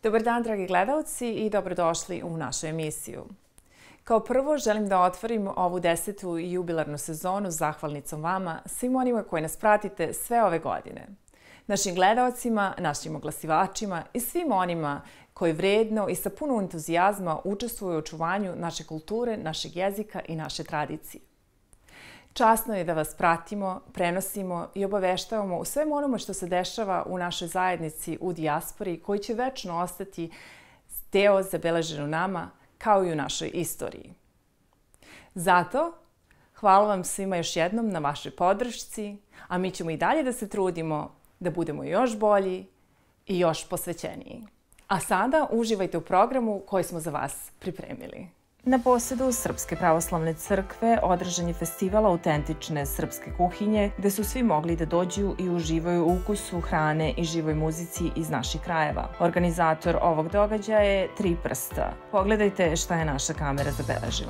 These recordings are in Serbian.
Dobar dan, dragi gledalci, i dobrodošli u našu emisiju. Kao prvo, želim da otvorim ovu 10. jubilarnu sezonu zahvalnicom vama, svim onima koji nas pratite sve ove godine. Našim gledalcima, našim oglasivačima i svim onima koji vredno i sa puno entuzijazma učestvuju u očuvanju naše kulture, našeg jezika i naše tradicije. Časno je da vas pratimo, prenosimo i obaveštavamo u svemu onome što se dešava u našoj zajednici u dijaspori, koji će večno ostati deo zabeležen u nama, kao i u našoj istoriji. Zato, hvala vam svima još jednom na vašoj podršci, a mi ćemo i dalje da se trudimo da budemo još bolji i još posvećeniji. A sada uživajte u programu koji smo za vas pripremili. Na posedu Srpske pravoslavne crkve održan je festival autentične srpske kuhinje, gde su svi mogli da dođu i uživaju u ukusu hrane i živoj muzici iz naših krajeva. Organizator ovog događaja je Tri prsta. Pogledajte šta je naša kamera zabeležila.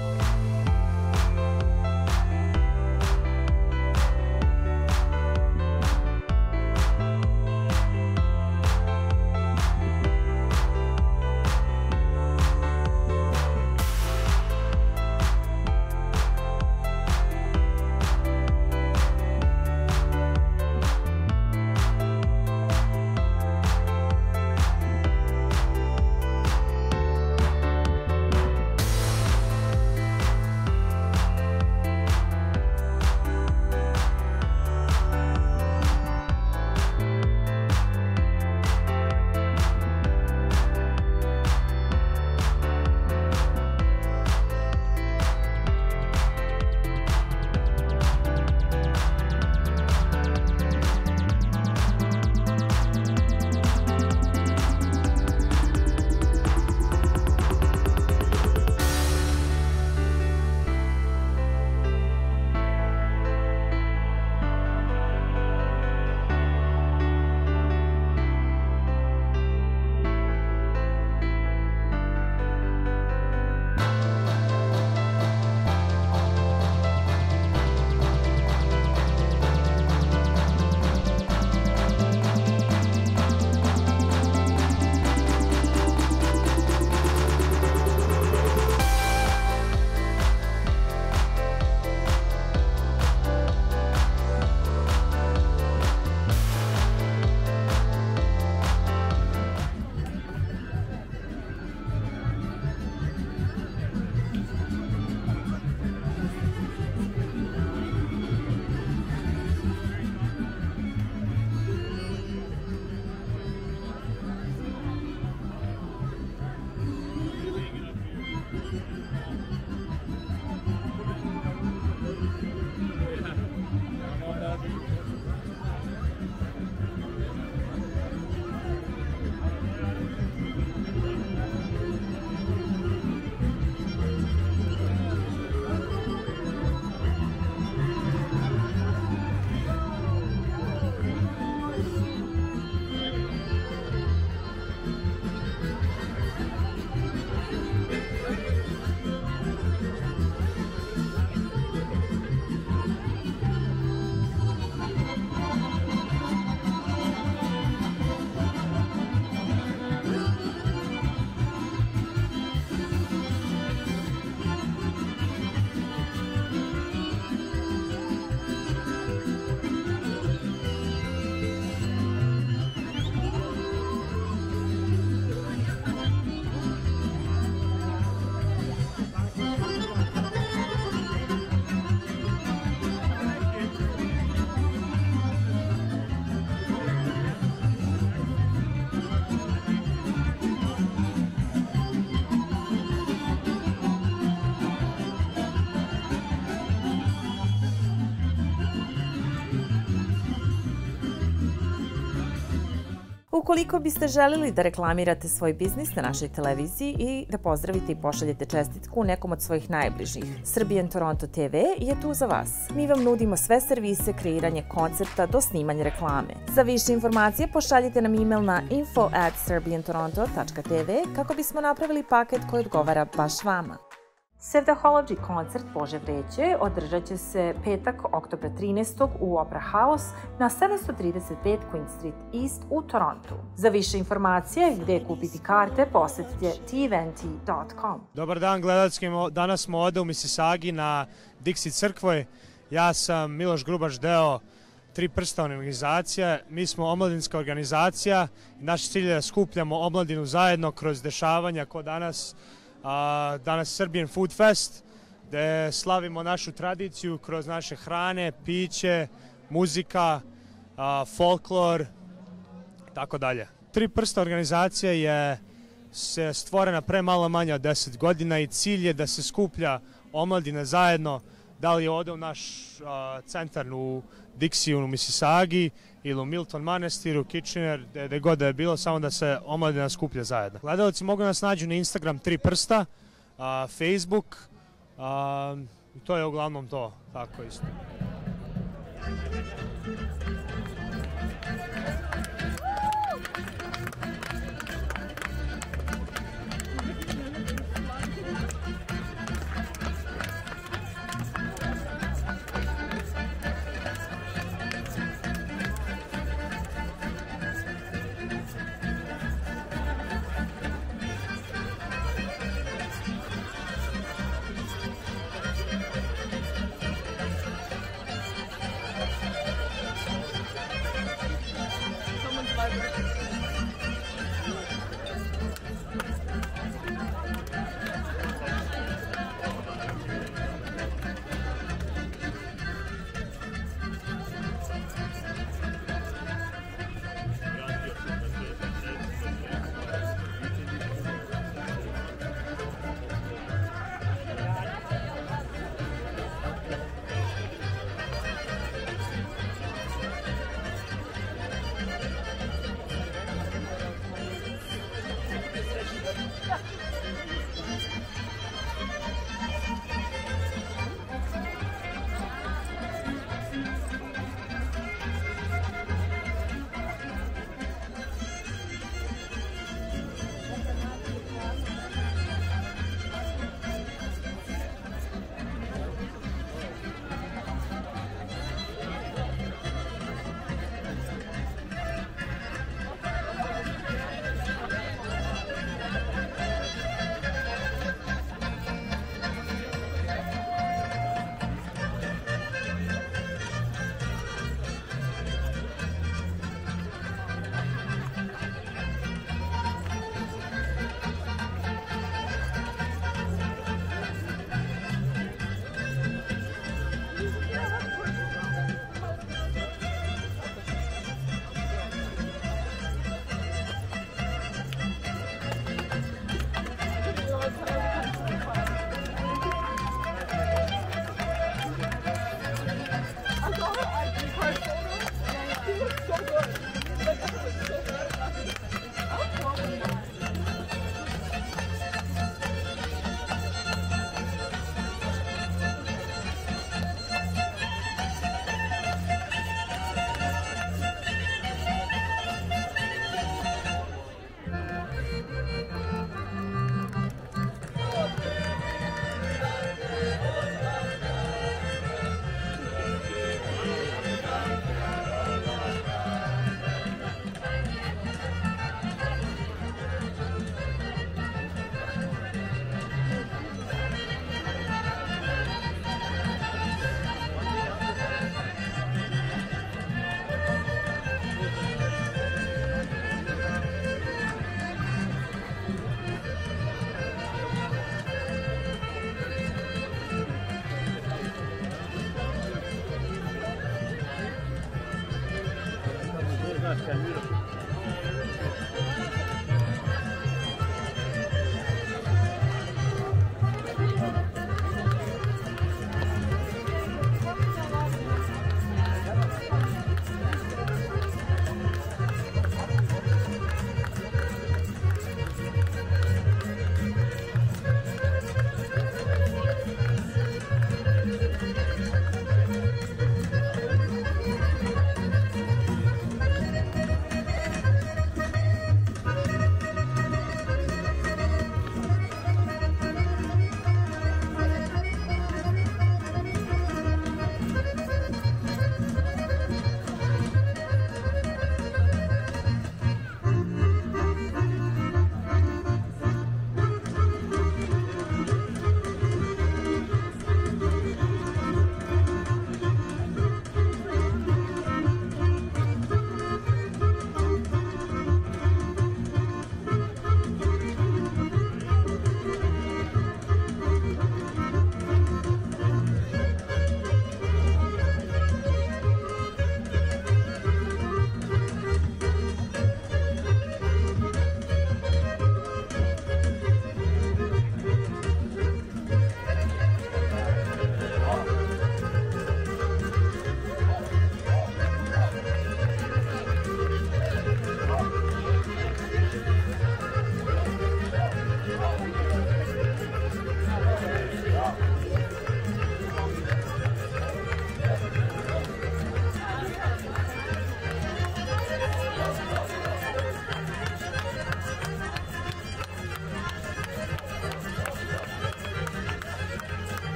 Ukoliko biste želeli da reklamirate svoj biznis na našoj televiziji i da pozdravite i pošaljete čestitku nekom od svojih najbližih, Serbian Toronto TV je tu za vas. Mi vam nudimo sve servise, kreiranje koncepta do snimanja reklame. Za više informacije pošaljite nam e-mail na info@serbiantoronto.tv kako bismo napravili paket koji odgovara baš vama. Sevdahology koncert Bože vreće održat će se petak, oktobra 13. u Opera House na 735 Queen Street East u Torontu. Za više informacije gdje kupiti karte posjetite tvnt.com. Dobar dan gledalci, danas smo ovdje u Mississaugi na Dixie crkvoj. Ja sam Miloš Grubaš, deo Tri prsta organizacija. Mi smo omladinska organizacija i naš cilj je da skupljamo omladinu zajedno kroz dešavanja kao danas Serbian Food Fest, gdje slavimo našu tradiciju kroz naše hrane, piće, muzika, folklor, tako dalje. Tri prsta organizacija je stvorena pre malo manje od 10 godina i cilj je da se skuplja omladina zajedno, da li je ovdje u naš centar u Dixiju u Mississaugi ili u Milton Manastiru, Kitchener, gdje god je bilo, samo da se omladina skuplja zajedno. Gledalci mogu nas nađu na Instagram Tri prsta, Facebook, to je uglavnom to, tako isto.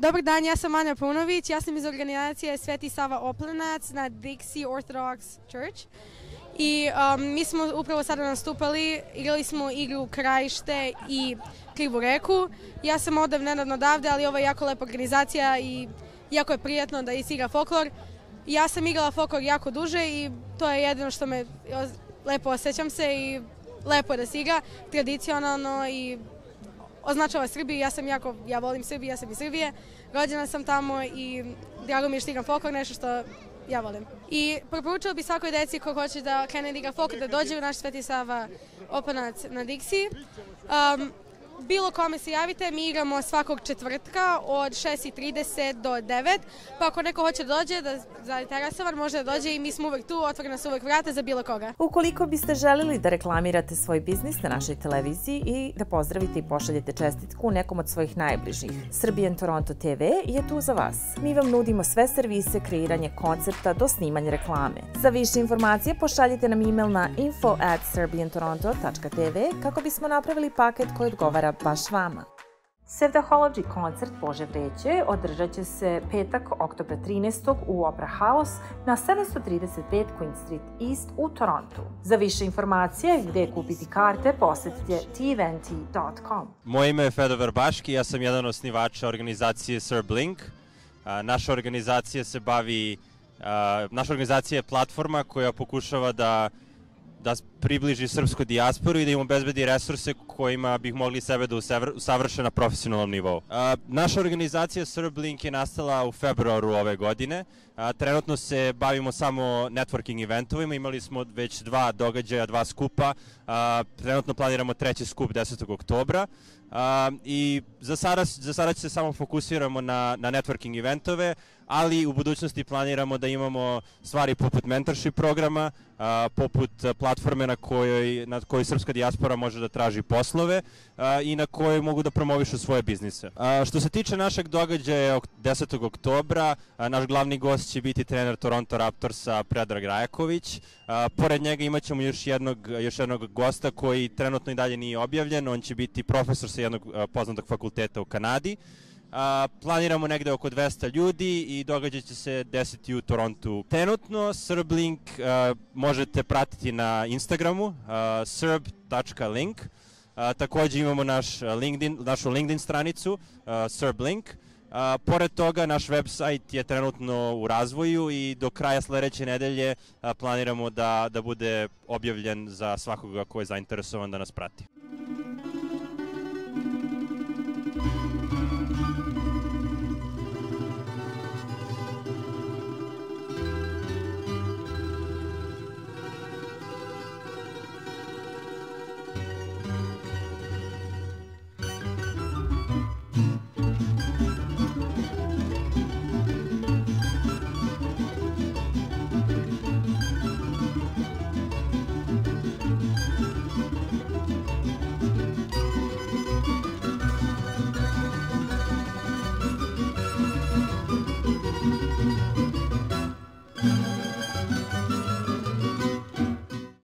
Dobar dan, ja sam Anja Paunović, ja sam iz organizacije Sveti Sava Oplenac na Dixie Orthodox Church. I mi smo upravo sada nastupali, igrali smo igru Krajište i Krivu reku. Ja sam nedavno odavde, ali ovo je jako lepa organizacija i jako je prijatno da se igra folklor. Ja sam igrala folklor jako duže i to je jedino što me lepo osjećam se i lepo je da se igra, tradicionalno i označava Srbiju. Ja volim Srbiju, ja sam iz Srbije, rođena sam tamo i drago mi je što igram folklor, nešto što ja volim. I preporučila bih svakoj deci ko hoće da krene da igra folklor da dođe u naš Sveti Sava Oplenac na Dixie. Bilo kome se javite, mi igramo svakog četvrtka od 6:30 do 9, pa ako neko hoće da dođe, da zainteresovan, može da dođe i mi smo uvek tu, otvorena su uvek vrata za bilo koga. Ukoliko biste želeli da reklamirate svoj biznis na našoj televiziji i da pozdravite i pošaljete čestitku nekom od svojih najbližih, Serbian Toronto TV je tu za vas. Mi vam nudimo sve servise, kreiranje koncepta do snimanja reklame. Za više informacije pošaljite nam e-mail na info@serbiantoronto.tv kako bismo napravili paket koji odgovara baš vama. Sevdahologiji koncert Bože vreće održat će se petak, oktobra 13. u Opera House na 735 Queen Street East u Torontu. Za više informacije gde kupiti karte posetite tvnt.com. Moje ime je Fedor Verbaški, ja sam jedan od osnivača organizacije SerbLink. Naša organizacija je platforma koja pokušava da približi srpsku dijasporu i da im obezbedi resurse kojima bih mogli sebe da usavrše na profesionalnom nivou. Naša organizacija SerbLink je nastala u februaru ove godine. Trenutno se bavimo samo networking eventovima, imali smo već 2 događaja, 2 skupa. Trenutno planiramo 3. skup 10. oktobra. I za sada se samo fokusiramo na networking eventove, ali u budućnosti planiramo da imamo stvari poput mentorship programa, poput platforme na kojoj srpska dijaspora može da traži poslove i na kojoj mogu da promovišu svoje biznise. Što se tiče našeg događaja 10. oktobra, naš glavni gost će biti trener Toronto Raptorsa Predrag Rajaković. Pored njega imat ćemo još jednog gosta koji trenutno i dalje nije objavljen. On će biti profesor sa jednog poznatog fakulteta u Kanadi. Planiramo negde oko 200 ljudi i događaj će se desiti u Torontu. Trenutno SerbLink možete pratiti na Instagramu, serb.link. Takođe imamo našu LinkedIn stranicu, SerbLink. Pored toga, naš website je trenutno u razvoju i do kraja sledeće nedelje planiramo da bude objavljen za svakoga ko je zainteresovan da nas prati.